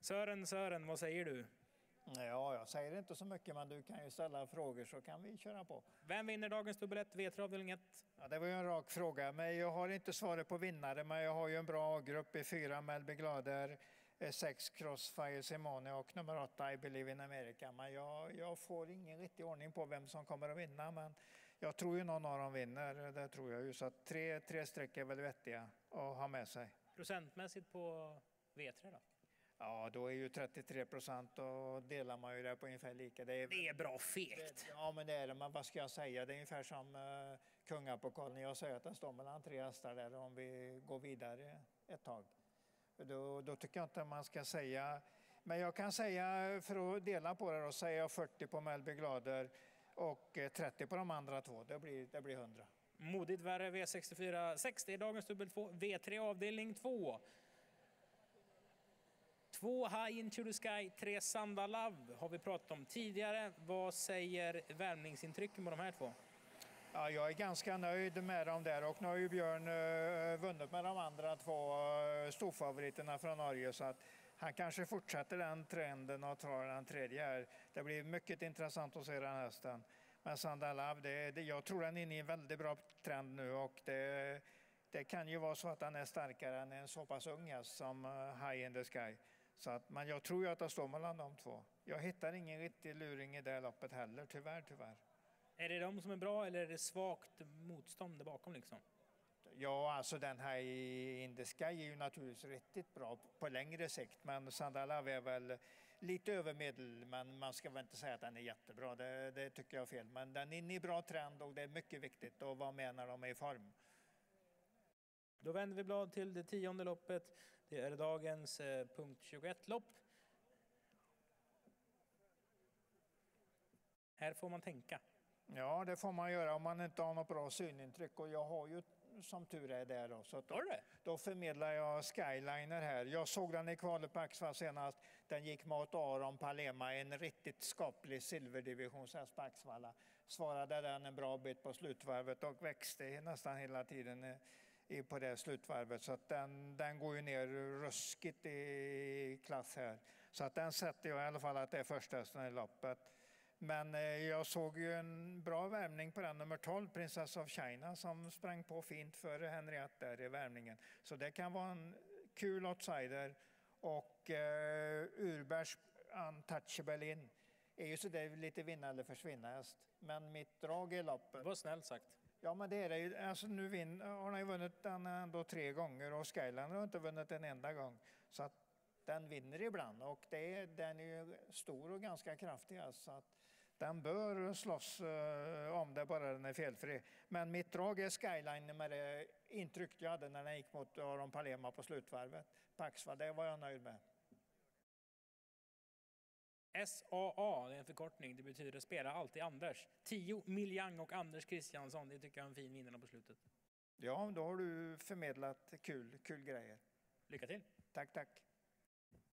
Sören, vad säger du? Ja, jag säger inte så mycket, men du kan ju ställa frågor så kan vi köra på. Vem vinner dagens dubbel 1, V3 avdelning 1? Ja, det var ju en rak fråga, men jag har inte svaret på vinnare, men jag har ju en bra grupp i 4 Melby Glader, 6 Crossfire Simone och nummer 8 I Believe in America. Men jag får ingen riktig ordning på vem som kommer att vinna, men jag tror ju någon av dem vinner, det tror jag ju. Så att tre streck är väl vettiga att ha med sig. Procentmässigt på V3 då? Ja, då är ju 33% och delar man ju det på ungefär lika. Det är bra fegt. Ja, men det är det. Men vad ska jag säga? Det är ungefär som kungapokalen. Jag säger att den står mellan 3 hästar där om vi går vidare ett tag. Då tycker jag inte man ska säga. Men jag kan säga, för att dela på det då, säger jag 40 på Melby Glader och 30 på de andra två. Det blir 100. Modigt värre V64 60 dagens dubbel 2 V3 avdelning 2. 2 High Into the Sky, 3 Sanda Love har vi pratat om tidigare. Vad säger värmningsintrycken på de här två? Ja, jag är ganska nöjd med dem där och nu har ju Björn vunnit med de andra två storfavoriterna från Norge, så att han kanske fortsätter den trenden och tar den tredje här. Det blir mycket intressant att se den hästen. Men Sanda Love, jag tror den är inne i en väldigt bra trend nu och det kan ju vara så att den är starkare än en så pass ung häst som High in the Sky. Så att, men jag tror ju att det står mellan de två. Jag hittar ingen riktig luring i det loppet heller, tyvärr. Är det de som är bra eller är det svagt motstånd där bakom liksom? Ja, alltså den här in the Sky är ju naturligtvis riktigt bra på längre sikt. Men Sanda Love är väl lite övermedel, men man ska väl inte säga att den är jättebra. Det tycker jag är fel. Men den är inne i bra trend och det är mycket viktigt att vara med när de är i form. Då vänder vi blad till det 10:e loppet. Det är dagens punkt 21-lopp. Här får man tänka. Ja, det får man göra om man inte har något bra synintryck. Och jag har ju som tur är där då. Så då förmedlar jag Skyliner här. Jag såg den i kvalet på Axvall senast. Den gick mot Aron Palema, en riktigt skaplig silverdivsionshäst på Axvalla. Svarade den en bra bit på slutvarvet och växte nästan hela tiden på det slutvarvet, så att den går ju ner ruskigt i klass här. Så att den sätter jag i alla fall att det är första hästen i loppet. Men jag såg ju en bra värmning på den nummer 12, Princess of China, som sprang på fint för Henriette där i värmningen. Så det kan vara en kul outsider. Och Urbergs Untouchable In är ju så det är lite vinna eller försvinna häst. Men mitt drag i loppet... Det var snällt sagt. Ja, men det är det ju. Alltså, nu har han ju vunnit den ändå 3 gånger och Skyline har inte vunnit en enda gång. Så att den vinner ibland och den är ju stor och ganska kraftig. Så att den bör slåss om det bara den är felfri. Men mitt drag är Skyline med det intryck jag hade när den gick mot Aron Palema på slutvarvet. Paxva, det var jag nöjd med. SAA, det är en förkortning. Det betyder spela alltid Anders. 10 Miljang och Anders Kristiansson. Det tycker jag är en fin vinnare på slutet. Ja, då har du förmedlat kul grejer. Lycka till. Tack.